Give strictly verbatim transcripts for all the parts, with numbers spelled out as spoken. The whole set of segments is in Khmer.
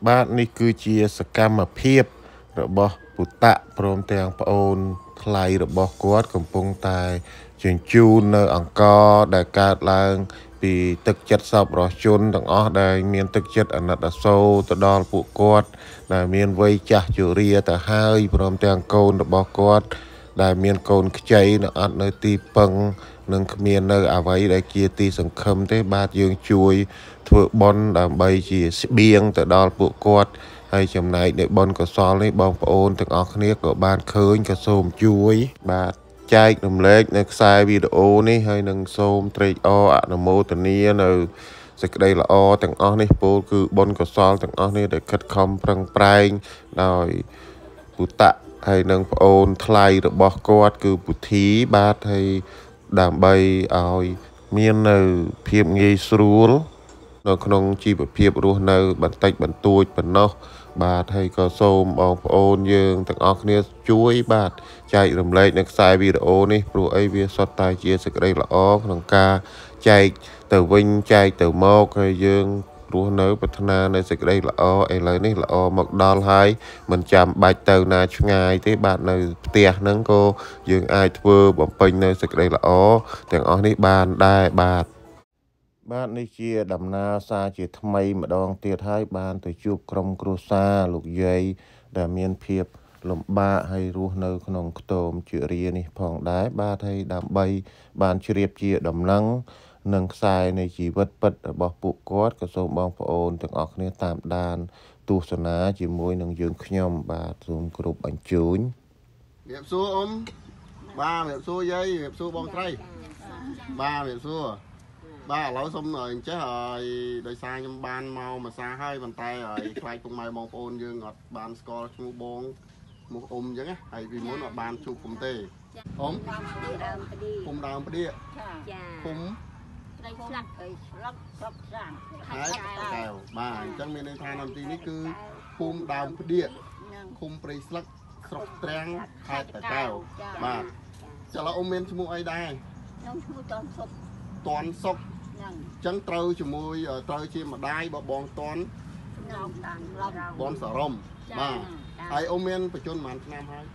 បាទនេះគឺជាសកម្មភាពរបស់ពុតៈព្រមទាំងប្អូនថ្លៃរបស់គាត់កំពុងតែជញ្ជូននៅអង្គរដែលកើតឡើងពីទឹកចិត្តសប្បុរសជនទាំងអស់ដែលមានទឹកចិត្តអាណិតអាសូរទៅដល់ពួកគាត់ដែលមានវ័យចាស់ជរាទៅហើយព្រមទាំងកូនរបស់គាត់ដែលមានកូនខ្ចីនៅអត់នៅទីពឹងនឹងគ្មាននៅអ្វីដែលជាទីសង្ឃឹមទេបាទយើងជួយធ្វើបុណ្យដើម្បីជាស្បៀងទៅដល់ពួកគាត់ហើយចំណែកនៃបុណ្យកុសលនេះបងប្អូនទាំងអស់គ្នាក៏បានឃើញក៏សូមជួយបាទចែករំលែកនៅខ្សែវីដេអូនេះហើយនឹងសូមត្រេកអរអនុមោទនានៅសេចក្តីល្អទាំងអស់នេះពោលគឺបុណ្យកុសលទាំងអស់នេះដែលខិតខំប្រឹងប្រែងដោយពុតៈហើយនឹងប្អូនថ្លៃរបស់គាត់គឺពុទ្ធីបាទហើយដើម្បីឲ្យមាននៅភាពងាយស្រួលនៅក្នុងជីវភាពរស់នៅបន្តិចបន្តួចប៉ុណ្ណោះបាទហើយក៏សូមបងប្អូនយើងទាំងអស់គ្នាជួយបាទចែករំលែកនៅខ្សែវីដេអូនេះព្រោះអីវាសុទ្ធតែជាសេចក្តីល្អក្នុងការចែកទៅវិញចែកទៅមកហើយយើងរស់នៅប្រាថ្នានៅសេចក្តីល្អឥឡូវនេះល្អមកដល់ហើយមិនចាំបាច់ទៅណាឆ្ងាយទេបាទនៅផ្ទះហ្នឹងក៏យើងអាចធ្វើបំពេញនៅសេចក្តីល្អទាំងអស់នេះបានដែរបាទបាទនេះជាដំណើរសារជាថ្មីម្ដងទៀតហើយបានទៅជួបក្រុមគ្រួសារលោកយាយដែលមានភាពលំបាកហើយរស់នៅក្នុងខ្ទមជារានេះផងដែរបាទហើយដើម្បីបានជ្រាបជាដំណឹងនិងខ្សែនៃជីវិតពិតរបស់ពួកគាត់ក៏សូមបងប្អូនទាំងអស់គ្នាតាមដានទស្សនាជាមួយនឹងយើងខ្ញុំបាទសូមគ្រប់អញ្ជើញជំរាបសួរអ៊ំបាទជំរាបសួរយាយជំរាបសួរបងស្រីបាទជំរាបសួរបាទឥឡូវសូមអញ្ចេះឲ្យដោយសារខ្ញុំបានមកមួយសារហើយប៉ុន្តែឲ្យខ្លាចពុកម៉ែបងប្អូនយើងអត់បានស្គាល់ឈ្មោះបងឈ្មោះអ៊ំអញ្ចឹងណាហើយពីមុនអត់បានជួបគុំទេអ៊ំគុំដើមផ្ដៀកចាគុំត្រីស្លាក់ត្រីស្លាក់ស្រុកស្រាំខេត្តកែវបាទអញ្ចឹងមានន័យថានៅទីនេះគឺភូមិដើមផ្ដៀកឃុំព្រៃស្លឹកស្រុកត្រាំងខេត្តតាកែវបាទចលអ៊ំមានឈ្មោះអីដែរខ្ញុំឈ្មោះតនសុកតនសុកអញ្ចឹងត្រូវជាមួយត្រូវជាម្ដាយបបងតនបងសរមបាទហើយអ៊ំមានបច្ចុប្បន្នប៉ុន្មានឆ្នាំហើយ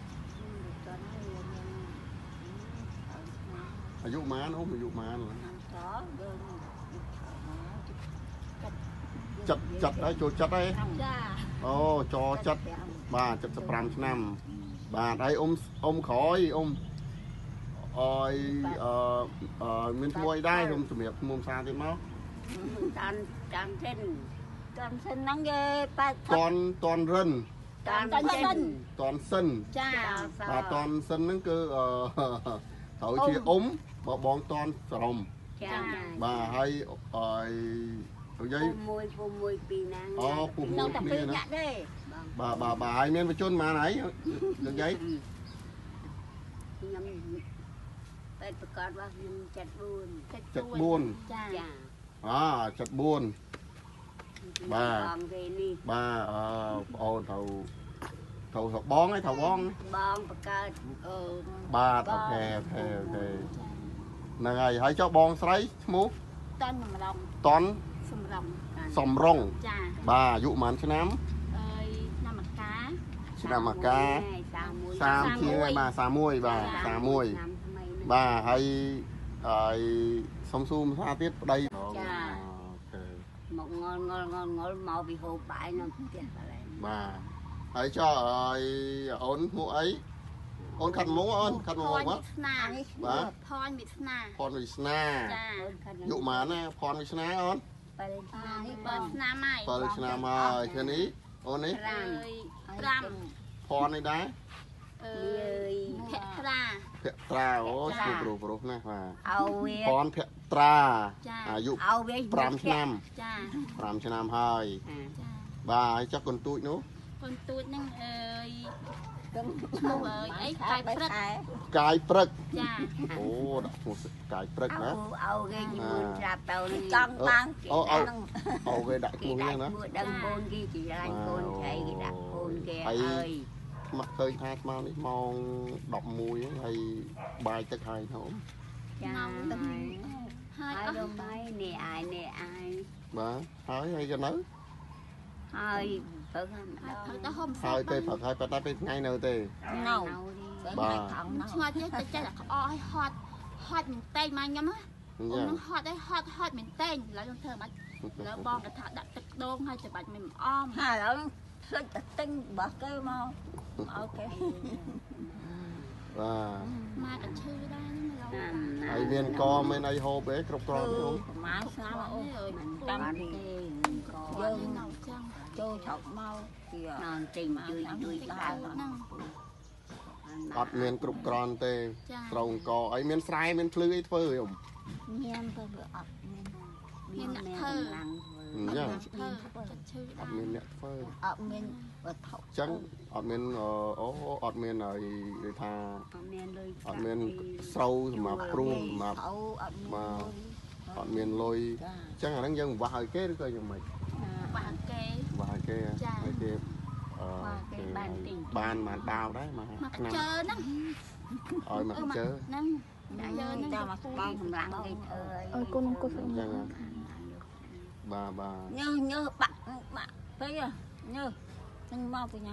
អាយុប៉ុន្មានអ៊ំអាយុប៉ុន្មានចិត្តចិត្តហើយចូលចិត្តហើយអូចោចិត្តបាទเจ็ดสิบห้าឆ្នាំបាទហើយអ៊ំអ៊ំក្រោយអ៊ំអយអឺមានឈ្មោះអីដែរខ្ញុំជំរាបឈ្មោះផ្សារទៀតមកតាន់តាន់សិនតាន់សិនហ្នឹងគេប៉ាតនតនរិនតាន់សិនតនសិនចាបាទតនសិនហ្នឹងគឺអឺត្រូវជាអ៊ំបបងតនសរមចាបាទហើយអយនិយាយមួយពុំមួយពីណាអូពុំមួយពីណាបាទបាទបាទហើយមានបញ្ជនប៉ុន្មានហើយនិយាយខ្ញុំពេលប្រកាសរបស់ខ្ញុំเจ็ดสิบสี่ เจ็ดสิบสี่ចាអាเจ็ดสิบสี่បាទបាទអឺបងអូនត្រូវត្រូវបងឯងត្រូវបងបងបង្កើតអូនបាទអូខេអូខេអូខេហ្នឹងហើយហើយចុះបងស្រីឈ្មោះតនសំរងតនសំរងសំរងចាបាទអាយុប៉ុន្មានឆ្នាំអើយឆ្នាំមកកាឆ្នាំមកកាសាមជាងបាទសាមមួយបាទសាមមួយបាទហើយហើយសុំស៊ូភាសាទៀតប្តីចាអូខេមកងល់ងល់ងល់ងល់មកពីហូបបាយនៅផ្ទះកន្លែងបាទហើយចុះហើយអូនឈ្មោះអីអូនខាត់មុខអូនខាត់មុខមកស្នាបាទផនវិស្នាផនវិស្នាចាយុប៉ុន្មានណាផនវិស្នាអូន7ឆ្នាំ7ឆ្នាំហើយ7ឆ្នាំហើយឃើញនេះអូននេះ5 5ផននេះដែរអើយភក្ត្រាភក្ត្រាអូឈ្មោះប្រុសប្រុសណាស់បាទអោវាផនភក្ត្រាអាយុ5ឆ្នាំចា5ឆ្នាំហើយបាទហើយចុះកូនទូចនោះកូនទូចហ្នឹងអើយឈ្មោះអើយអីកាយព្រឹកកាយព្រឹកចាអូដាក់ឈ្មោះកាយព្រឹកណាអូគេជាមួយស្រាប់ទៅនឹងចង់បានអូអូគេដាក់ឈ្មោះហ្នឹងណាដឹងកូនគេជាឡាញកូនស្អីគេដាក់កូនគេអើយមកឃើញថាស្មាននេះម៉ោងដប់មួយហើយបាយទឹកហើយហូបចាហើយអស់បាយនេះអាយនេះអាយបាទហើយហើយកនៅ hơi tự ta hôm sau tê phật hai ta bên ngay nào tê nào bà ngồi chứ chơi là oi hot hot mình tay mà nhắm á nó hot đấy hot hot mình tay lại trong thơ mà là bom là thả đặt tịch đôn hay chụp bạch mình om hai đó rất tinh bật cái mau ok và mà cả chư đây ai miền co bên ai hô bé cọc tròn không má sao rồi trăm thì dân trôi chọc mau kìa non tìm chui chui ta ọt miền cọc tròn tê trồng co ai miền sai miền phơi ấy phơi không miền phơi ọt miền miền thơ dạ thơ chư ọt miền nẹt phơi ọt miền ọt thọ trắng ọt miền ó ọt miền này để tha ọt miền sâu mà prum mà mà ọt miền lôi chắc là đang dân vài cái coi như mày vài cái vài cái vài cái bàn mà đào đấy mà mà chơi nó ơi mà chơi chơi nó cho mà con làm cái ơi cô không cô bà bà nhớ nhớ bạn bạn thấy à nhớ nhưng mau về nhà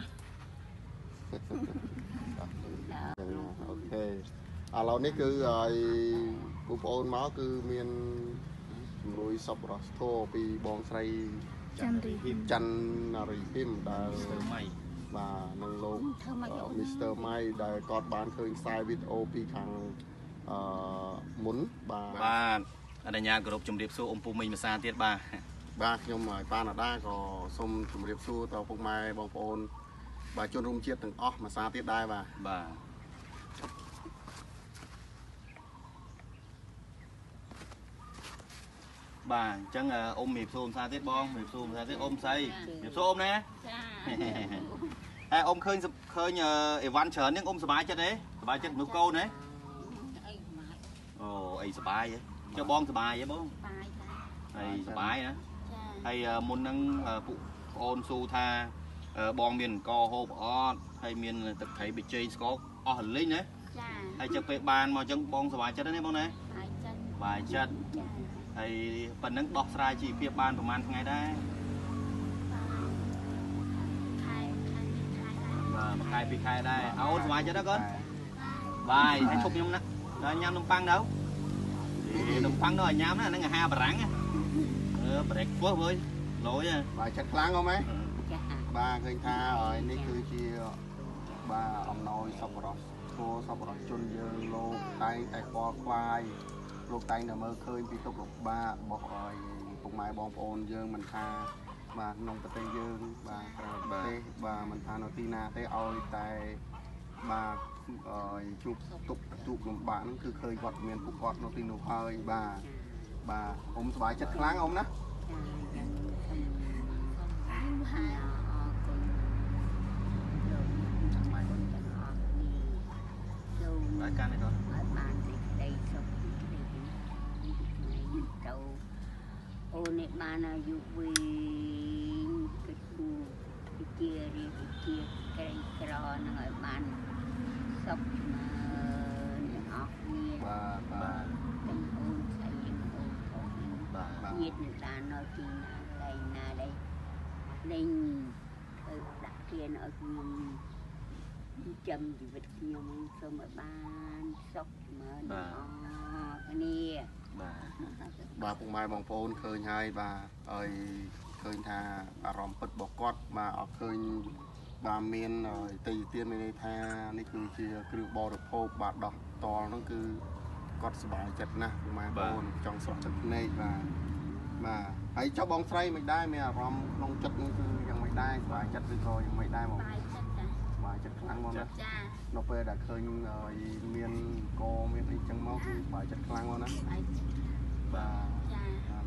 ok à lâuនេះគឺឲ្យបងប្អូនមកគឺមានជំនួយសពរស់ធោពីបងស្រីច័ន្ទរីច័ន្ទរីហ៊ីមដែលបាទនឹងលោកមីស្ទ័រម៉ៃដែលគាត់បានឃើញខ្សែវីដេអូពីខាងអឺមុនបាទបាទអនុញ្ញាតគោរពជម្រាបសួរអ៊ំពូមីងភាសាទៀតបាទបាទខ្ញុំហើយប៉ាណាដាក៏សូមជម្រាបសួរដល់ពុកម៉ែបងប្អូនបាទជនរួមជាតិទាំងអស់ភាសាទៀតដែរបាទបាទបាទអញ្ចឹងអ៊ំមានសួរភាសាទៀតបងមានសួរភាសាទៀតអ៊ំស្អីមានសួរអ៊ំណាចាអែអ៊ំឃើញឃើញអីវ៉ាន់ច្រើនហ្នឹងអ៊ំសប្បាយចិត្តទេសប្បាយចិត្តមនុស្សកូនទេអូអីសប្បាយហ៎ចុះបងសប្បាយទេបងបាយចាអីសប្បាយណាហើយមុនហ្នឹងពួកប្អូនស៊ូថាបងមានអង្គហូបអត់ហើយមានទឹកត្រីប៊ីចេងស្ករអស់រលីងណាចាហើយចឹងពេលបានមកចឹងបងសប្បាយចិត្តទេបងណាបាយចិត្តបាយចិត្តហើយប៉ុណ្ណឹងដោះស្រាយជីវភាពបានប្រហែលថ្ងៃដែរខែខែខែបាទមួយខែពីរខែដែរអូនសប្បាយចិត្តទេកូនបាយហើយឈប់ខ្ញុំណាដល់ញ៉ាំនំប៉័ងទៅនំប៉័ងទៅឲ្យញ៉ាំណាហ្នឹងអាហារបារាំងអឺ breakfast វើយលយបាទចិត្តខ្លាំងហ៎ម៉ែបាទឃើញថាហើយនេះគឺជាបាទអំណោយសប្បុរសធម៌សប្បុរសជនយើងលោកតែងតែខ្វល់ខ្វាយលោកតែងតែមើលឃើញពីទុកលំបាករបស់ឲ្យពុកម៉ែបងប្អូនយើងមិនថាបាទក្នុងប្រទេសយើងបាទប្រទេសបាទមិនថានៅទីណាទេឲ្យតែបាទឲ្យជួបទុកជួបលំបាកហ្នឹងគឺឃើញគាត់មានពួកគាត់នៅទីនោះហើយបាទបាទអ៊ំសប្បាយចិត្តខ្លាំងអ៊ំណាបាយកាន់ទេកូនបានដីសុខទៅអូននេះបានអាយុវិញគិតគូជារៀបជាក្រីក្រនឹងឲ្យបានសុខទាំងអស់គ្នាបាទបាទទាំងអូនស្អីទាំងអូនធំបាទញាតិតានៅទីណាកន្លែងណាដែរលេងទៅដាក់គៀនឲ្យខ្ញុំចាំជីវិតខ្ញុំសូមឲ្យបានសុខស្មើទាំងអស់គ្នាបាទបាទពុកម៉ែបងប្អូនឃើញហើយបាទឲ្យឃើញថាអារម្មណ៍ពិតរបស់គាត់បាទអត់ឃើញបាទមានទីទានមានន័យថានេះគឺជាគ្រឿងបរិភោគបាទដោះតល់ហ្នឹងគឺគាត់សប្បាយចិត្តណាស់ពុកម៉ែបងប្អូនចង់ស្រស់ទឹកភ្នែកបាទបាទហើយចុះបងស្រីមិនដែរមានអារម្មណ៍ក្នុងចិត្តហ្នឹងគឺយ៉ាងមិនដែរសប្បាយចិត្តឬក៏យ៉ាងមិនដែរមកបាយចិត្តចាបាយចិត្តខ្លាំងមកណាចានៅពេលដែលឃើញមានកមានអីចឹងមកគឺបាយចិត្តខ្លាំងមកណាបាយចិត្តបាទចា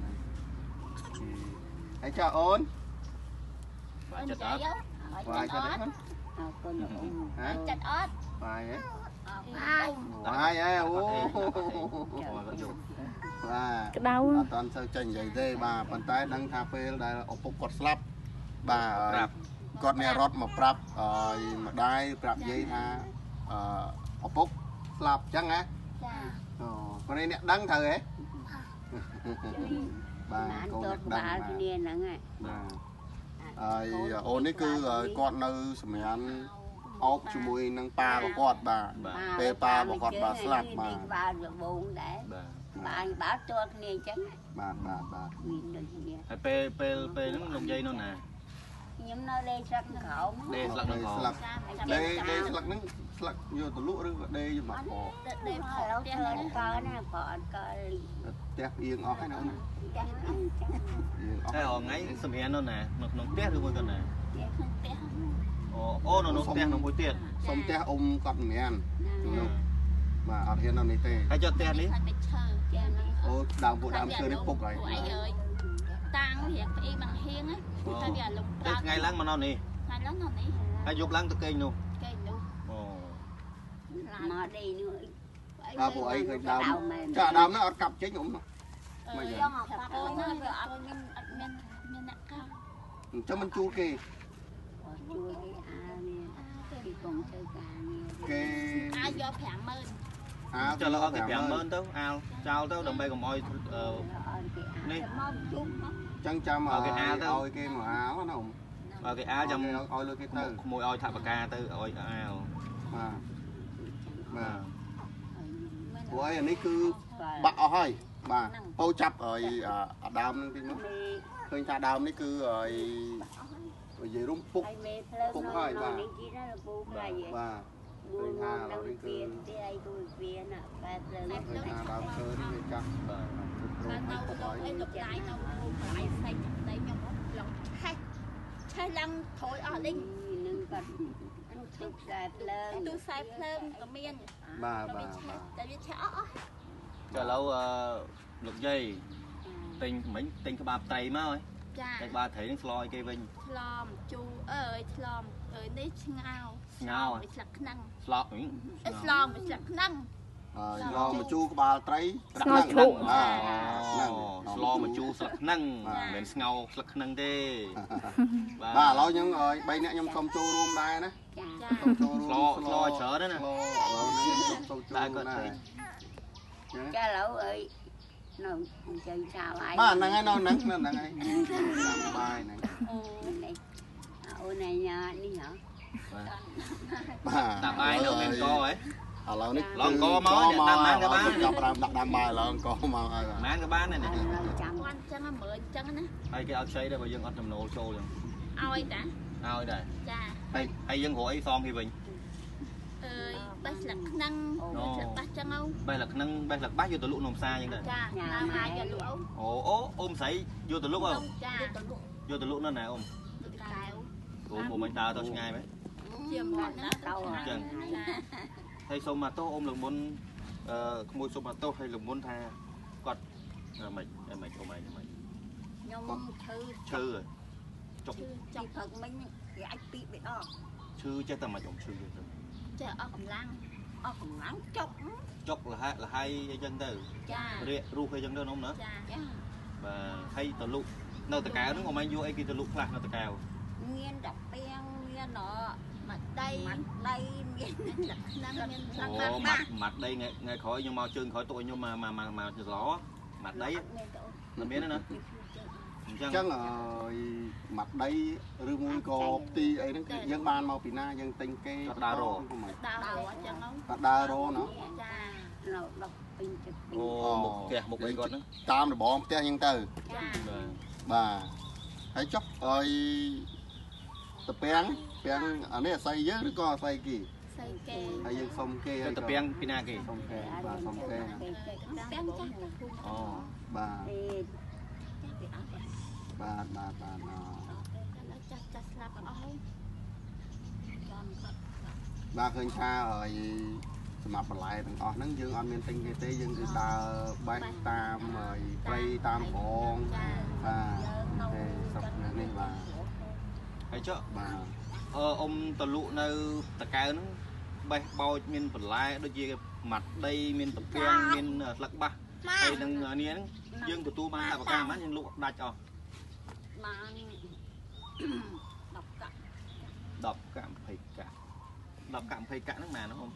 ហើយចាអូនបាយចិត្តអត់បាយចិត្តអត់អរគុណអ៊ំបាយចិត្តអត់បាយហ៎បាយបាយហ៎អូបាទក្តៅអត់តាន់សូវចេញនិយាយទេបាទប៉ុន្តែដឹងថាពេលដែលឪពុកគាត់ស្លាប់បាទគាត់អ្នករត់មកប្រាប់ឲ្យម្ដាយប្រាប់យាយថាអឪពុកស្លាប់ចឹងណាចាអូគាត់នេះអ្នកដឹងត្រូវហ៎បាទកូនដឹងបាទគ្នាហ្នឹងហ៎បាទអូននេះគឺគាត់នៅសម្រាប់អោបជាមួយនឹងប៉ារបស់គាត់បាទពេលប៉ារបស់គាត់បាទស្លាប់បាទបាទលបងដែរបាទបាទចូលគ្នាអញ្ចឹងបាទបាទបាទមានដូចគ្នាហើយពេលពេលពេលហ្នឹងលោកយាយនោះណាខ្ញុំនៅលេស្លឹកក្រោមដេស្លឹកនៅក្រោមស្លឹកដេដេស្លឹកហ្នឹងស្លឹកយកទៅលក់ឬក៏ដេយកមកកដេខោផ្ទះកលណាក៏អត់កលផ្ទះអៀងអស់ហើយណាអូនផ្ទះអៀងចឹងតែអងថ្ងៃសម្រាប់នោះណានៅក្នុងផ្ទះឬមួយក៏ណាក្នុងផ្ទះអូអូនៅក្នុងផ្ទះក្នុងមួយទៀតសុំផ្ទះអ៊ំគាត់មិនមែននោះបាទអត់ហ៊ាននៅនេះទេហើយចុះផ្ទះនេះអូដើមពួកដើមឈើនេះពុកហើយអីអើយតាំងរៀងផ្អីមកហៀងណាតែវាលំប្រាថ្ងៃឡើងមកនៅនេះថ្ងៃឡើងនៅនេះហើយយប់ឡើងទៅគេងនោះគេងនោះអូមកដេកនោះបាទពួកអីឃើញដើមចាដើមហ្នឹងអត់កាប់ចេញអ៊ំមិនយ៉ាងអត់កាប់អូនវាអត់មានអត់មានមានអ្នកកាប់អញ្ចឹងមិនជួលគេជួលគេអានេះគេកុំធ្វើការងារគេអាចយកប្រាំម៉ឺនអាចុះលោកអត់គេប្រាំម៉ឺនទៅអាលចោលទៅដើម្បីកុំឲ្យនេះមកជុំមកចឹងចាំឲ្យគេអាលទៅឲ្យគេមកអាលណាអ៊ំឲ្យគេអាលចាំឲ្យលុយគេទៅក្មួយឲ្យថវិកាទៅឲ្យអាលបាទបាទព្រោះអីអានេះគឺបាក់អស់ហើយបាទពោចាប់ឲ្យអាដើមហ្នឹងទីមកឃើញថាដើមនេះគឺឲ្យនិយាយរួមពុកពុកហើយបាទបាទឃើញថាឥឡូវនេះគឺទីអីគូវាណាបែបលើឃើញថាដើមឈើនេះវាចាស់បាទបាននៅលោកអីលោកដៃនៅគូផ្លែផ្សេងតែខ្ញុំឡងឆេះឆេះឡើងក្រួយអស់លីងនឹងគាត់ទូខ្សែភ្លើងទូខ្សែភ្លើងក៏មានបាទបាទតែវាឆេះអស់អស់ចុះឥឡូវលោកយាយទិញមិញទិញក្បាលត្រីមកហើយចាតែក្បាលត្រីនឹងស្លឲ្យគេវិញឆ្លមជូអើយឆ្លមអើយនេះឆ្ងោឆ្ងោវាស្លឹកខ្នឹងស្លក់ឆ្លមវាស្លឹកខ្នឹងហើយឆ្លមជូក្បាលត្រីស្ងោជ្រូកបាទឆ្លមជូស្លឹកខ្នឹងមិនមែនស្ងោស្លឹកខ្នឹងទេបាទឥឡូវខ្ញុំឲ្យបីនាក់ខ្ញុំសុំចូលរួមដែរណាចាសុំចូលរួមស្លស្លច្រើនណាឥឡូវខ្ញុំសុំចូលរួមដែរចាឥឡូវអើយនៅជើងចោលហើយបាទហ្នឹងហើយនៅហ្នឹងហ្នឹងហើយតាមបាយហ្នឹងអូនេះអូនញ៉ានេះហ៎បាទតាមបាយនៅមានកហ៎ឥឡូវនេះឡងកមកអ្នកតាមបានក៏បានចាប់តាមដាក់តាមបាយឡងកមកហើយបានក៏បានដែរចាំគាត់អញ្ចឹងមើលអញ្ចឹងណាហើយគេឲ្យខ្ចីដែរបើយើងអត់ចំណូលចូលអញ្ចឹងឲ្យតាឲ្យដែរចាហើយហើយយើងរកអីសងគេវិញអើយបេះស្លឹកខ្នឹងស្លឹកបាសចឹងអូបេះស្លឹកខ្នឹងបេះស្លឹកបាសយកទៅលក់នៅផ្សារអញ្ចឹងដែរចាតាមហើយយកលក់អូអូអ៊ំស្រីយកទៅលក់អូចាយកទៅលក់នៅណាអ៊ំកែវអូអ៊ំមិនដើរទៅឆ្ងាយមែនជាមកណាទៅអញ្ចឹងហើយសូមមកទោសអ៊ំលោកមុនអឺក្មួយសូមមកទោសហើយលោកមុនថាគាត់មិនមិនអ៊ំឯងមិនខ្ញុំឈឺឈឺចុកចុកព្រឹកមិញគេអាចពីបេដងឈឺចេះតែមិនអ៊ំឈឺទេចេះអស់កម្លាំងអស់កម្លាំងចុកចុកលះលហើយអីចឹងទៅចារាករុះអីចឹងទៅនំណាចាចាបាទហើយទៅលុកនៅតកែវហ្នឹងអ៊ំឯងយកអីគេទៅលុកខ្លះនៅតកែវមានតាពាំងមានអមកដីមកដីមានលក្ខណៈមានស្លឹកបាសមកដីថ្ងៃក្រោយខ្ញុំមកជើងក្រោយទុកឲ្យខ្ញុំមកមកមកស្លោមកដីមិនមានទេណាអញ្ចឹងអើយមកដីឬមួយក៏ទីអីហ្នឹងយើងបានមកពីណាយើងទិញគេដើររដើររអញ្ចឹងហ្នឹងដើររណោះចានៅដល់ពេញចិត្តអូមុខផ្ទះមុខអីគាត់ហ្នឹងតាមរបងផ្ទះអញ្ចឹងទៅចាបាទហើយចុះអើយតពាំងពាំងអានេះអាស័យយើងឬក៏អាស័យគេស័យគេហើយយើងសុំគេហើយតពាំងពីណាគេសុំគេបាទសុំគេពាំងចាស់អូបាទបាទបាទបាទអឺចាស់ចាស់ស្លាប់អស់ហើយបាទឃើញថាហើយសម្រាប់បន្លែទាំងអស់ហ្នឹងយើងអត់មានទិញគេទេយើងគឺដើរបេះតាមហើយព្រៃតាមហ្វងបាទទេសុខនេះបាទហើយចុះបាទអឺអ៊ំតលុនៅតកែវហ្នឹងបេះបោចមានបន្លែដូចជាម៉ាត់ដីមានតពាំងមានស្លឹកបាសហើយនឹងនេះហ្នឹងយើងទទួលបានថវិកាប៉ុន្មានយើងលក់ដាច់អស់បានដប់កាក់ដប់កាក់20កាក់ដប់កាក់20កាក់ហ្នឹងម៉ែហ្នឹងអ៊ំ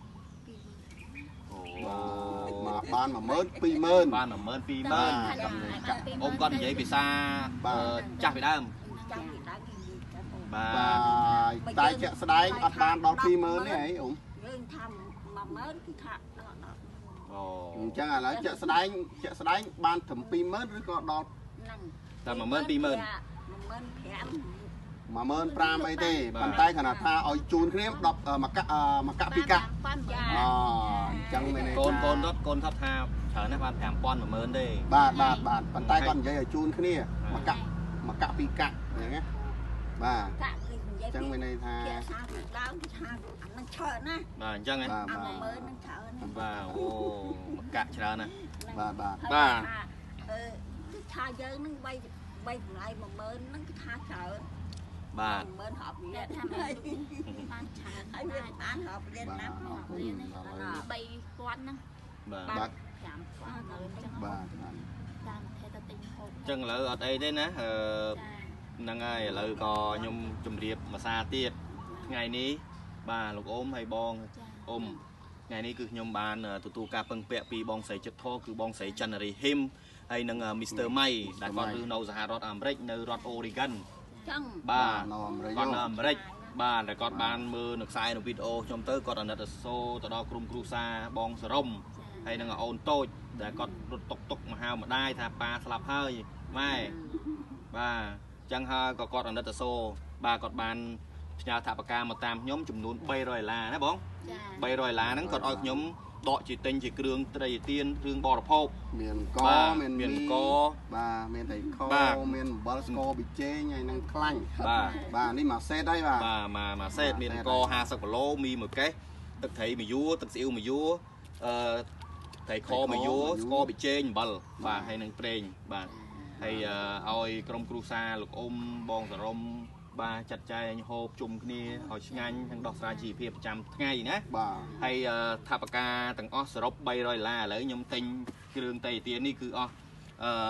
អូបានmộtម៉ឺនពីរម៉ឺនបានmộtម៉ឺនពីរម៉ឺនអ៊ំគាត់និយាយភាសាចាស់ពីដើមចាស់ពីដើមបាទតែជាក់ស្ដែងអត់បានដល់ពីរម៉ឺនទេអីអ៊ំយើងថាមួយម៉ឺនគឺថាដល់ដល់អូអញ្ចឹងឥឡូវជាក់ស្ដែងជាក់ស្ដែងបានត្រឹមពីរម៉ឺនឬក៏ដល់ហ្នឹងតែមួយម៉ឺនពីរម៉ឺនមួយម៉ឺនប្រាំមួយម៉ឺនប្រាំអីទេប៉ុន្តែគ្រាន់តែថាឲ្យជូនគ្នាដប់មកកាមកកាពីកាអូអញ្ចឹងមែនទេកូនកូនរត់កូនថប់ថាច្រើនណាស់បានប្រាំពាន់មួយម៉ឺនទេបាទបាទបាទប៉ុន្តែគាត់និយាយឲ្យជូនគ្នាមកកាមកកាពីកាអញ្ចឹងណាបាទកាក់គឺនិយាយអញ្ចឹងមានន័យថាភាសាពីដើមគឺថាអានឹងច្រើនណាបាទអញ្ចឹងហ៎បាទមួយម៉ឺននឹងច្រើនណាបាទអូមកកាក់ច្រើនណាបាទបាទបាទអឺគឺថាយើងនឹងបីបីតម្លៃមួយម៉ឺនហ្នឹងគឺថាច្រើនបាទម៉ឺនហប់រៀនថាបានច្រើនហើយវាបានហប់រៀនណាស់ហប់រៀននេះបីពាន់ហ្នឹងបាទចាំពាន់ទៅអញ្ចឹងបាទតាមថេតទិញហូបអញ្ចឹងឥឡូវអត់អីទេណាអឺហ្នឹងហើយឥឡូវក៏ខ្ញុំជម្រាបភាសាទៀតថ្ងៃនេះបាទលោកអ៊ំហើយបងអ៊ំថ្ងៃនេះគឺខ្ញុំបានទទួលការពឹងពាក់ពីបងស្រីចិត្តធរគឺបងស្រីច័ន្ទរីហ៊ីមហើយនឹងមីស្ទ័រម៉ៃដែលគាត់រស់នៅសហរដ្ឋអាមេរិកនៅរដ្ឋ Oregon ចឹងបាទគាត់នៅអាមេរិកបាទតែគាត់បានមើលនៅខ្សែនៅវីដេអូខ្ញុំទៅគាត់អាណិតអាសូរទៅដល់ក្រុមគ្រួសារបងសរំហើយនឹងអូនតូចដែលគាត់រត់តុកតុកមកហៅម្ដាយថាប៉ាស្លាប់ហើយម៉ែបាទចឹងហើយក៏គាត់អាណិតអាសូរបាទគាត់បានផ្ញើថវិកាមកតាមខ្ញុំចំនួនបីរយដុល្លារណាបងបីរយដុល្លារហ្នឹងគាត់ឲ្យខ្ញុំដកជាទិញជាគ្រឿងត្រីទៀនគ្រឿងបរិភោគមានកមានមានកបាទមានត្រីខមានអំបិលស្ករប៊ីចេងហើយនឹងខ្លាញ់បាទបាទនេះមួយសេតហើយបាទបាទមួយមួយសេតមានកហាសិបគីឡូមីមួយកេសទឹកត្រីមួយយួរទឹកស្អ៊ីវមួយយួរអឺត្រីខមួយយួរស្ករប៊ីចេងអំបិលបាទហើយនឹងប្រេងបាទហើយឲ្យក្រុមគ្រួសារលោកអ៊ំបងសរំបាទចាត់ចែងហូបជុំគ្នាឲ្យឆ្ងាញ់និងដោះស្រាយជីវភាពប្រចាំថ្ងៃណាបាទហើយថវិកាទាំងអស់សរុបបីរយដុល្លារឥឡូវខ្ញុំទិញគ្រឿងតៃទៀននេះគឺអស់អឺ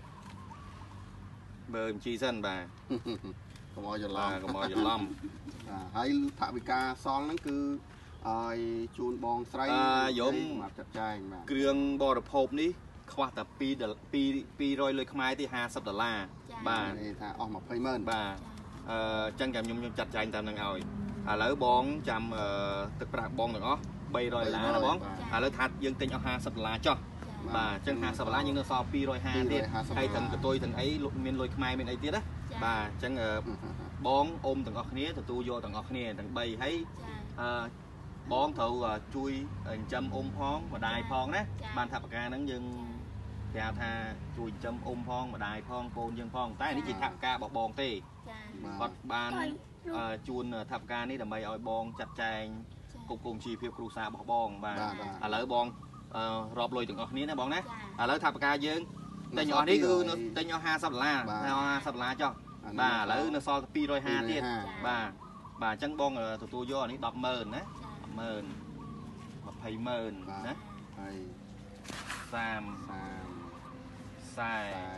បើមជីសិនបាទកុំឲ្យច្រឡំកុំឲ្យច្រឡំបាទហើយថវិកាសល់ហ្នឹងគឺឲ្យជូនបងស្រីយំមកចាត់ចែងបាទគ្រឿងបរិភោគនេះខ្វះតែពីររយលុយខ្មែរទេហាសិបដុល្លារបាទនេះថាអស់ยี่สิบម៉ឺនបាទអឺចឹងខ្ញុំខ្ញុំចាត់ចែងតាមនឹងឲ្យឥឡូវបងចាំទឹកប្រាក់បងទាំងអស់បីរយដុល្លារណាបងឥឡូវថាយើងទិញអស់ហាសិបដុល្លារចុះបាទចឹងហាសិបដុល្លារយើងនៅសល់ពីររយហាសិបទៀតហើយទាំងកតុយទាំងអីមានលុយខ្មែរមានអីទៀតណាបាទចឹងបងអ៊ំទាំងអស់គ្នាទទួលយកទាំងអស់គ្នាទាំងបីហើយអឺបងត្រូវជួយចិញ្ចឹមអ៊ំផងម្ដាយផងណាបានថវិកាហ្នឹងយើងគេថាជួយចិញ្ចឹមអ៊ំផងម្ដាយផងកូនយើងផងតែនេះជាថវិការបស់បងទេគាត់បានជួនថវិកានេះដើម្បីឲ្យបងចាត់ចែងគប់គុំជីវភាពគ្រួសាររបស់បងបាទឥឡូវបងរាប់លុយទាំងអស់គ្នាណាបងណាឥឡូវថវិកាយើងទិញអស់នេះគឺទិញអស់ហាសិបដុល្លារហាសិបដុល្លារចុះបាទឥឡូវនៅសល់ពីររយហាសិបទៀតបាទបាទអញ្ចឹងបងទទួលយកនេះដប់ម៉ឺនណាម៉ឺនยี่สิบម៉ឺនណាហើយសាមសាមខ្សែ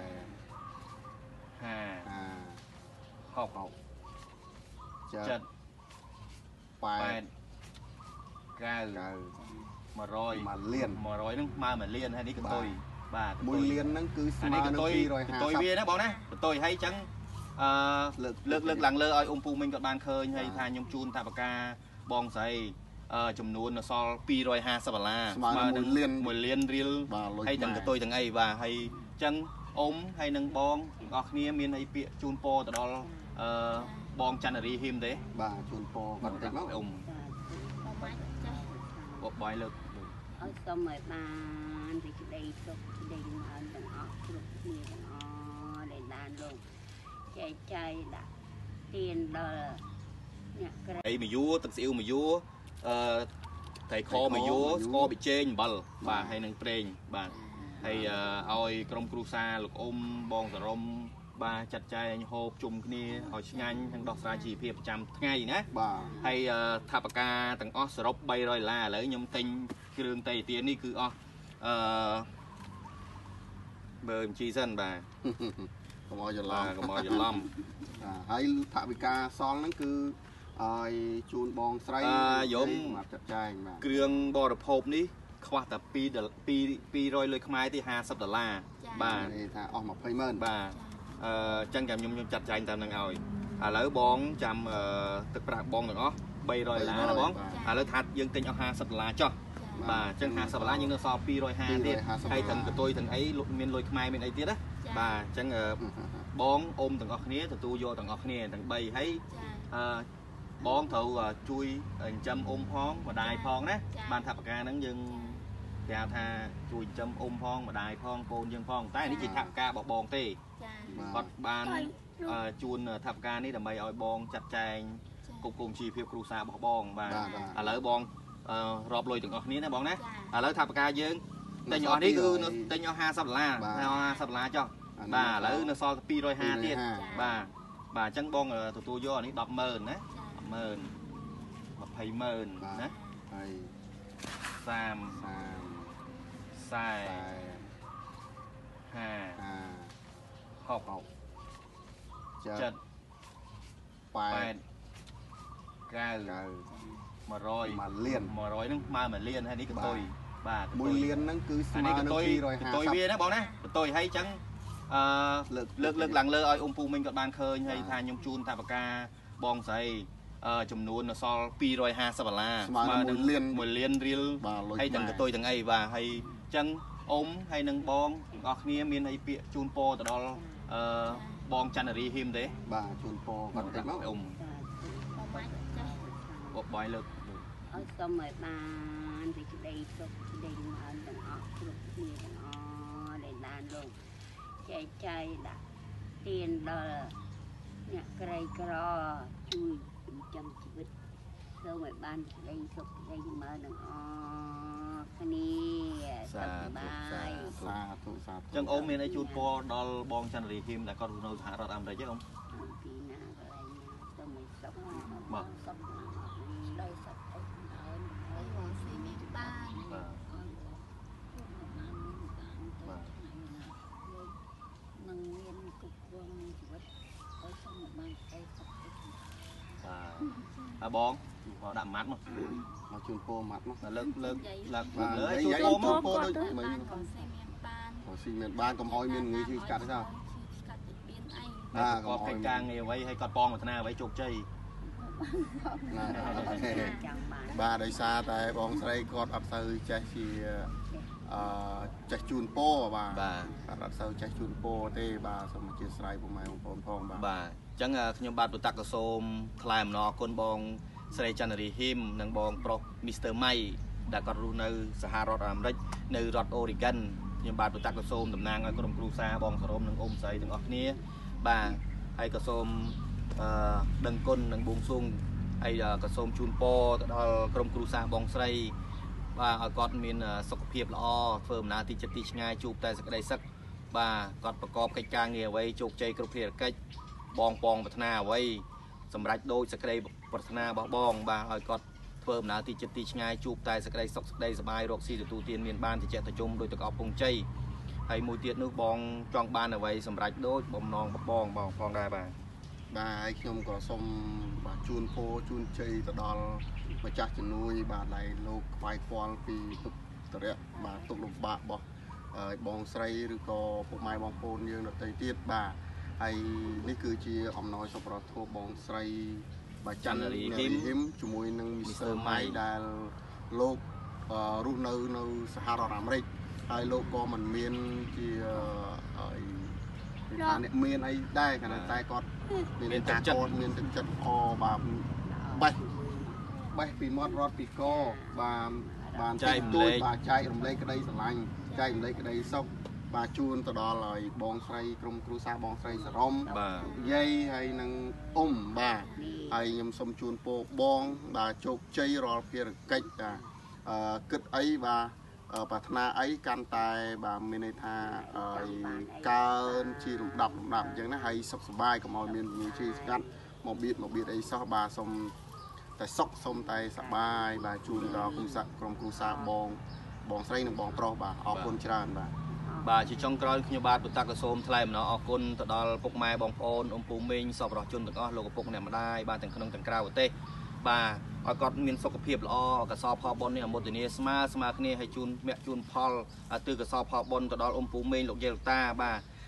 ហាហកចិត្តប៉ែតកៅមួយរយមួយលានមួយរយហ្នឹងស្មើមួយលានហើយនេះកតុយបាទមួយលានហ្នឹងគឺស្មើនឹងពីររយហាសិបកតុយវាណាបងណាកតុយហើយអញ្ចឹងអឺលើកលើកឡើងលើឲ្យអ៊ំពូមិញគាត់បានឃើញហើយថាខ្ញុំជូនថវិកាបងស្រីចំនួននៅសល់ពីររយហាសិបដុល្លារស្មើនឹងលានមួយលានរៀលហើយទាំងកតុយទាំងអីបាទហើយអញ្ចឹងអ៊ំហើយនឹងបងទាំងអស់គ្នាមានអីពាក្យជូនពរទៅដល់អឺបងច័ន្ទរីហ៊ីមទេបាទជូនពរគាត់តិចមកអ៊ំបបបាយលើកឲ្យសូមឲ្យបានសេចក្តីសុខសេចក្តីចម្រើនទាំងអស់គ្រប់គ្នាទាំងអស់ដែលបានលោកចែកចាយដាក់ទានដល់អ្នកក្រអីមួយយួរទឹកស្អ៊ីវមួយយួរអឺត្រីខមួយយួរស្ករប៊ីចេងអំបិលបាទហើយនឹងប្រេងបាទហើយឲ្យក្រុមគ្រួសារលោកអ៊ំបងសរំបាទចាត់ចែងហូបជុំគ្នាឲ្យឆ្ងាញ់និងដោះស្រាយជីវភាពប្រចាំថ្ងៃណាបាទហើយថវិកាទាំងអស់សរុបបីរយដុល្លារឥឡូវខ្ញុំទិញគ្រឿងតៃទៀននេះគឺអស់អឺបើមជីសិនបាទកុំឲ្យច្រឡំកុំឲ្យច្រឡំហើយថវិកាសល់ហ្នឹងគឺឲ្យជូនបងស្រីយំមកចាត់ចែងបាទគ្រឿងបរិភោគនេះខ្វះតែពីររយលុយខ្មែរទេហាសិបដុល្លារបាទនេះថាអស់ยี่สิบម៉ឺនបាទអឺចឹងតែខ្ញុំខ្ញុំចាត់ចែងតាមនឹងឲ្យ à lỡ bong chăm thực ra bong được đó bay rồi lá là bong à lỡ thắt dương tinh ở hai sập lá cho bà chân hai sập lá nhưng nó so pi rồi hai tiết hay thằng của tôi thằng ấy miền lôi mai miền ấy tiết á bà chân bong ôm thằng ngọc nia thằng tu vô thằng ngọc nia thằng bay thấy bong thầu chui châm ôm phong và đài phong đấy ban thập ca nắng dương chào tha chui châm ôm phong và đài phong côn dương phong tay này chỉ thập ca bỏ bong tê còn ban chuồn thập ca này là mày oi bong chặt chài cùng cùng chi phiêu cru sa bỏ bong và à lỡ bong rọp lôi từng ngọc ní nè bong nè à lỡ thập ca dương tên nhỏ ní cứ tên nhỏ ha sập lá ha sập lá cho bà lỡ nó so pi rồi ha tiền bà bà chân bong là tụi tôi vô ní đập mờn đấy mờn mà thầy mờn đấy sam sai hà học học chân bài cao mà rồi mà liền mà rồi nó mà mà liền hay đi cái tôi bà mùi liền nó cứ anh ấy tôi rồi tôi bia đó bọn nè tôi hay chẳng lực lực lực lặng lơ ơi ông phu minh có ban khơi hay thay nhung chun thà bạc ca bong say chùm nuôn nó so pi rồi ha sao bà la mà mùi liền mùi liền riêng hay thằng cái tôi thằng ấy và hay chân ôm hay nâng bong ngọc nia miền hay bịa chun po từ đó bong chăn ri him đấy bà chun po còn cái nó ông bộ bài lực ở xong rồi bàn thì đây sụp đây mà đừng óc sụp gì đừng o để đàn luôn chạy chạy đã tiền đó nhạc cây cò chui chăm chỉ biết xong rồi bàn đây sụp đây mà đừng o cái này sụp bài chân ôm miền ấy chun po đó bong chăn ri him là con nuôi thả ra làm đấy chứ không mà đây sắp tới đây còn xì miền ba nâng nguyên cục quân chỉ biết ở trong một bàn cây sắp à bong họ đạm mát mà mà chun po mát mà lực lực là lưới chun po po đôi mấy còn xì miền ban còn xì miền ban còn hỏi miền người chứ cắt sao à có cái càng này vậy hay con bong mà thế nào vậy chụp chơi bà đây xa tại bong say con ấp sơi chạy thì chạy chun po bà bà ấp sơi chạy chun po tê bà xong chia sài của mày phong phong bà bà chẳng nhom bát tụt tắc cái xôm khai mà nó con bong say chăn ri him nâng bong pro Mister May đã có ru nơi Sahara Americ nơi Rod Oregon nhom bát tụt tắc cái xôm đầm nang ở con cru sa bong srom nâng ôm say từng óc nia bà hay cái xôm đằng côn đằng buông xuông hay cái xôm chun po đóกรมครูซาบองไซbà còn miền sọc hiệp là phơm na thì chất tí ngay chụp tại cái đây sắc bà cònประกอบកិច្ចការងារไว้ជោគជ័យគ្រប់ភារកិច្ចបងបងប្រាថ្នាไว้សម្រាប់ដូចសក្តីប្រាថ្នារបស់បងបាទឲ្យគាត់ធ្វើដំណើរទីចិត្តទីឆ្ងាយជួបតែសក្តីសុខសក្តីសប្បាយរកស៊ីទទួលទានមានបានតិចតជុំដោយតកអពងជ័យហើយមួយទៀតនោះបងចង់បានអ្វីសម្រាប់ដូចបំណងបងបងផងដែរបាទបាទហើយខ្ញុំក៏សូមបាទជូនពោជូនជ័យទៅដល់ម្ចាស់ជំនួយបាទឡៃលោកខ្វាយខ្វល់ពីទុកតរៈបាទទុកលំបាករបស់បងស្រីឬក៏ពុកម៉ែបងប្អូនយើងដទៃទៀតបាទហើយនេះគឺជាអំណោយសប្បុរសធម៌បងស្រីបាទច័ន្ទរីហ៊ីមជាមួយនឹង Mister May ដែលលោករស់នៅនៅសហរដ្ឋអាមេរិកហើយលោកក៏មិនមានជាអ្នកមានអីដែរគ្រាន់តែគាត់មានទឹកចិត្តមានទឹកចិត្តអបាទបេះបេះពីមាត់រត់ពីកបាទបានចែកទួយបាទចែករំលែកក្តីស្រឡាញ់ចែករំលែកក្តីសុខបាទជូនទៅដល់ឲ្យបងស្រីក្រុមគ្រួសារបងស្រីសរមយាយហើយនឹងអ៊ំបាទហើយខ្ញុំសូមជូនពរបងបាទជោគជ័យរាល់ភារកិច្ចបាទអឺគិតអីបាទប្រាថ្នាអីកាន់តែបាទមានន័យថាកើនជាលំដាប់លំដាប់អញ្ចឹងណាហើយសុខសប្បាយកុំឲ្យមានជំងឺឈឺស្កាត់មកបៀតមកបៀតអីសោះបាទសូមតែសុខសូមតែសប្បាយបាទជូនដល់ក្រុមសាក្រុមគ្រួសារបងបងស្រីនិងបងប្រុសបាទអរគុណច្រើនបាទបាទជាចុងក្រោយខ្ញុំបាទប្រតាក់ក៏សូមថ្លែងអំណរអគុណទៅដល់ពុកម៉ែបងប្អូនអ៊ំពូមីងសពរស់ជនទាំងអស់លោកឪពុកអ្នកម្ដាយបាទទាំងក្នុងទាំងក្រៅប្រទេសបាទឲ្យគាត់មានសុខភាពល្អកសោផលបុណ្យនេះអមោទនាស្មើស្មើគ្នាឲ្យជូនមាក់ជូនផលទិកសោផលបុណ្យទៅដល់អ៊ំពូមីងលោកយាយលោកតាបាទ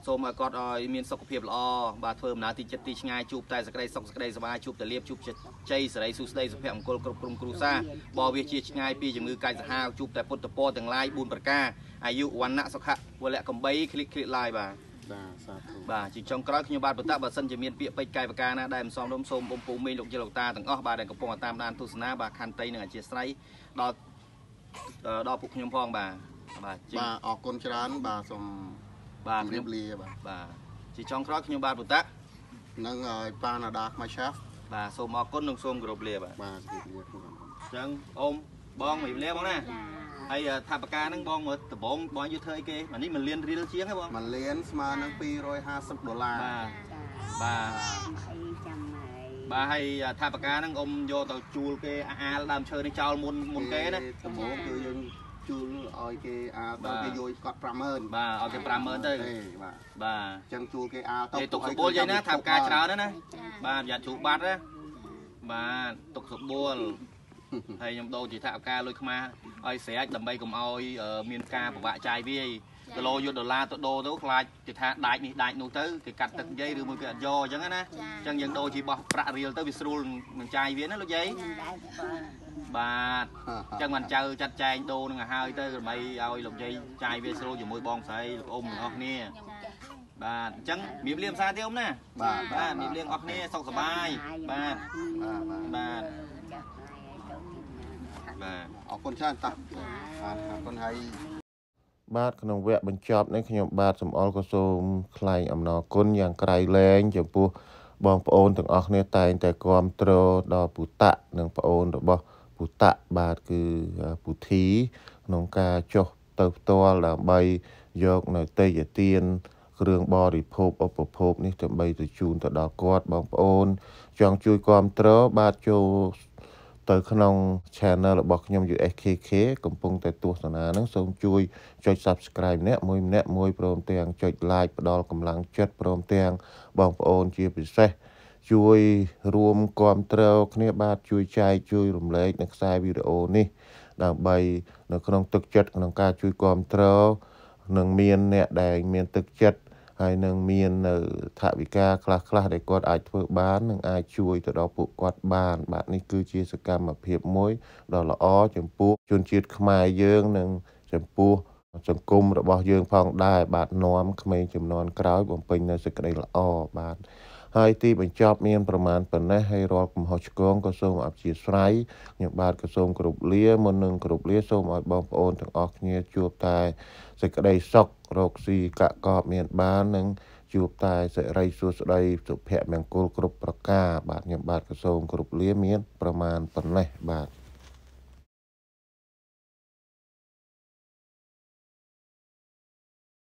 សូមឲ្យគាត់ឲ្យមានសុខភាពល្អបាទធ្វើដំណើរទីចិត្តទីឆ្ងាយជួបតែសក្តីសុខសក្តីសប្បាយជួបតែលៀបជួបជ័យសេរីសុខស្ដីសុភមង្គលគ្រប់ក្រុមគ្រួសារបរិវាជាឆ្ងាយពីជំងឺកាយសាហាវជួបតែពុទ្ធពរទាំងឡាយបួនប្រការអាយុវណ្ណៈសុខៈវលៈកំបីคลิกคลิกឡាយបាទបាទសាធុបាទជាចុងក្រោយខ្ញុំបាទបន្តបើសិនជាមានពាក្យពេចន៍កាយប្រការណាដែលមិនសមរម្យសូមបងពូមីងលោកយាយលោកតាទាំងអស់បាទដែលកំពុងតាមដានទស្សនាបាទខន្តីនឹងអធិស្ឋានដល់ដល់ពួកខ្ញុំផងបាទបាទបាទអរគុណច្រើនបាទសូមបាទជម្រាបលាបាទបាទជាចុងក្រោយខ្ញុំបាទបន្តនឹងឲ្យប៉ាណាដាខ្មៅឆាហ្វបាទសូមអរគុណនិងសូមគោរពលាបាទបាទជម្រាបលាខ្ញុំអញ្ចឹងអូមបងជម្រាបលាបងណាហើយថាបការហ្នឹងបងមើលដំបងបងយកធ្វើអីគេអានេះមួយលានរៀលជាងហ៎បងមួយលានស្មើនឹងពីររយហាសិបដុល្លារបាទបាទបាទហើយថាបការហ្នឹងអ៊ំយកទៅជួលគេអាលដើមឈើនេះចោលមុនមុនគេណាដំបងគឺយើងជួលឲ្យគេអាលទៅគេយកគាត់ប្រាំម៉ឺនបាទឲ្យគេប្រាំម៉ឺនទៅបាទបាទអញ្ចឹងជួលគេអាលទៅទុកសបួលយាយណាថាបការច្រើនណាបាទយ៉ាត់ជួបាត់ណាបាទទុកសបួលហើយខ្ញុំដូរជាថាបការលុយខ្មែរឲ្យស្រេចដើម្បីកុំឲ្យមានការពិបាកចាយវាយគីឡូយុទ្ធដុល្លារទៅដូរទៅខ្លាចគេថាដាច់នេះដាច់នោះទៅគេកាត់ទឹកយាយឬមួយគេអត់យកអញ្ចឹងណាអញ្ចឹងយើងដូរជាបោះប្រាក់រៀលទៅវាស្រួលនឹងចាយវាណាលោកយាយបាទអញ្ចឹងបានចៅចាត់ចែងដូរនឹងឲ្យហើយទៅដើម្បីឲ្យលោកយាយចាយវាស្រួលជាមួយបងស្រីលោកអ៊ំទាំងអស់គ្នាបាទអញ្ចឹងមៀបលៀមសារទេអ៊ំណាបាទបាទមៀបលៀងអស់គ្នាសុខសប្បាយបាទបាទបាទអរគុណច្រើនតាបាទអរគុណហើយបាទក្នុងវគ្គបញ្ចប់នេះខ្ញុំបាទសំអល់ក៏សូមថ្លែងអំណរគុណយ៉ាងក្រៃលែងចំពោះបងប្អូនទាំងអស់គ្នាតែងតែគាំទ្រដល់ពុតៈនិងប្អូនរបស់ពុតៈបាទគឺពុទ្ធីក្នុងការចុះទៅផ្ទាល់ដើម្បីយកនៅទេយ្យទានគ្រឿងបរិភោគឧបភោគនេះដើម្បីទៅជូនទៅដល់គាត់បងប្អូនចង់ជួយគាំទ្របាទចូលទៅក្នុង channel របស់ខ្ញុំ យូ អេស ខេ ខេ កំពុងតែទស្សនានឹងសូមជួយចុច Subscribe ម្នាក់មួយម្នាក់មួយព្រមទាំងចុច Like ផ្ដល់កម្លាំងចិត្តព្រមទាំងបងប្អូនជាពិសេសជួយរួមគាំទ្រគ្នាបាទជួយចែកជួយរំលែកនៅខ្សែវីដេអូនេះដើម្បីនៅក្នុងទឹកចិត្តក្នុងការជួយគាំទ្រនឹងមានអ្នកដែលមានទឹកចិត្តហើយនឹងមាននៅថវិកាខ្លះខ្លះដែលគាត់អាចធ្វើបាននឹងអាចជួយទៅដល់ពួកគាត់បានបាទនេះគឺជាសកម្មភាពមួយដ៏ល្អចំពោះជនជាតិខ្មែរយើងនិងចំពោះសង្គមរបស់យើងផងដែរបាទនាំក្មេងចំនួនក្រោយបំពេញនៅសេចក្តីល្អបាទហើយទីបញ្ចប់មានប្រមាណប៉ុណ្ណេះហើយរាល់កំហុសឆ្គងក៏សូមអព្យាស្រ័យខ្ញុំបាទក៏សូមគោរពលាមុននឹងគោរពលាសូមឲ្យបងប្អូនទាំងអស់គ្នាជួបតែសេចក្តីសុខរកស៊ីកាក់កបមានបាននិងជួបតែសិរីសួស្តីសុភមង្គលគ្រប់ប្រការបាទខ្ញុំបាទក៏សូមគោរពលាមានប្រមាណប៉ុណ្ណេះបាទ